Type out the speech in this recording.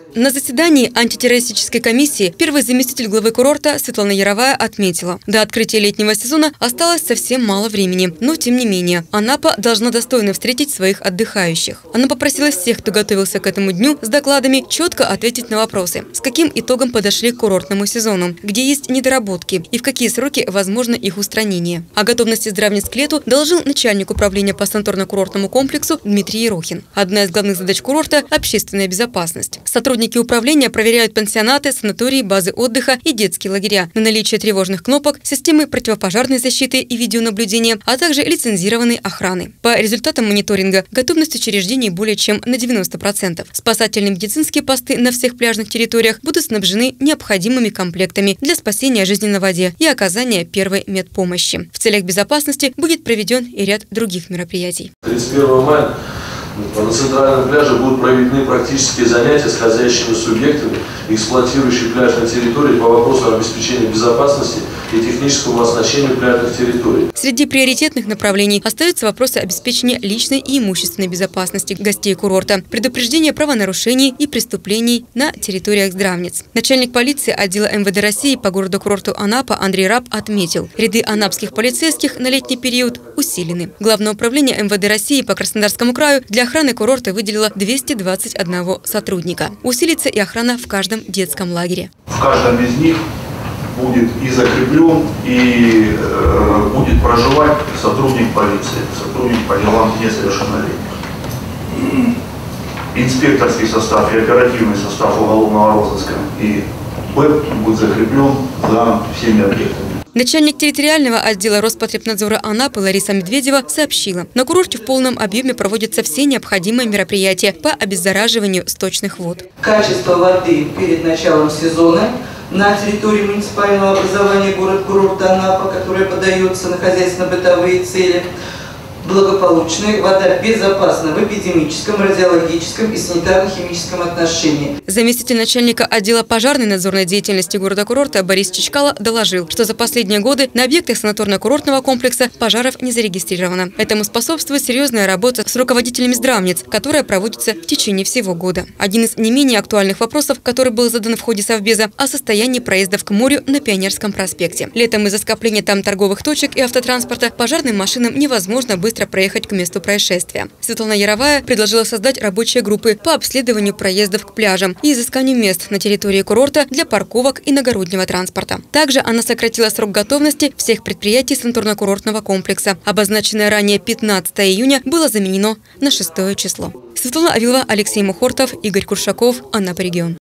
На заседании антитеррористической комиссии первый заместитель главы курорта Светлана Яровая отметила, до открытия летнего сезона осталось совсем мало времени, но тем не менее Анапа должна достойно встретить своих отдыхающих. Она попросила всех, кто готовился к этому дню с докладами, четко ответить на вопросы, с каким итогом подошли к курортному сезону, где есть недоработки и в какие сроки возможно их устранение. О готовности здравниц к лету доложил начальник управления по санаторно-курортному комплексу Дмитрий Ерохин. Одна из главных задач курорта – общественная безопасность. Сотрудники управления проверяют пансионаты, санатории, базы отдыха и детские лагеря на наличие тревожных кнопок, системы противопожарной защиты и видеонаблюдения, а также лицензированной охраны. По результатам мониторинга готовность учреждений более чем на 90%. Спасательные медицинские посты на всех пляжных территориях будут снабжены необходимыми комплектами для спасения жизни на воде и оказания первой медпомощи. В целях безопасности будет проведен и ряд других мероприятий. 31 мая на центральном пляже будут проведены практические занятия с хозяйственными субъектами, эксплуатирующими пляжные территории по вопросам обеспечения безопасности и техническому оснащению пляжных территорий. Среди приоритетных направлений остаются вопросы обеспечения личной и имущественной безопасности гостей курорта, предупреждение правонарушений и преступлений на территориях здравниц. Начальник полиции отдела МВД России по городу-курорту Анапа Андрей Раб отметил, ряды анапских полицейских на летний период усилены. Главное управление МВД России по Краснодарскому краю для охраны курорта выделило 221 сотрудника. Усилится и охрана в каждом детском лагере. В каждом из них будет и закреплен, и будет проживать сотрудник полиции, сотрудник по делам несовершеннолетних. Инспекторский состав и оперативный состав уголовного розыска и БЭП будет закреплен за всеми объектами. Начальник территориального отдела Роспотребнадзора Анапы Лариса Медведева сообщила, на курорте в полном объеме проводятся все необходимые мероприятия по обеззараживанию сточных вод. Качество воды перед началом сезона на территории муниципального образования город-курорта Анапа, которое подается на хозяйственно-бытовые цели, благополучная, вода безопасна в эпидемическом, радиологическом и санитарно-химическом отношении. Заместитель начальника отдела пожарной надзорной деятельности города-курорта Борис Чичкало доложил, что за последние годы на объектах санаторно-курортного комплекса пожаров не зарегистрировано. Этому способствует серьезная работа с руководителями здравниц, которая проводится в течение всего года. Один из не менее актуальных вопросов, который был задан в ходе совбеза, о состоянии проездов к морю на Пионерском проспекте. Летом из-за скопления там торговых точек и автотранспорта пожарным машинам невозможно быстро проехать к месту происшествия. Светлана Яровая предложила создать рабочие группы по обследованию проездов к пляжам и изысканию мест на территории курорта для парковок иногороднего транспорта. Также она сократила срок готовности всех предприятий санаторно-курортного комплекса. Обозначенное ранее 15 июня было заменено на 6 число. Светлана Авилова, Алексей Мухортов, Игорь Куршаков, Анапа регион.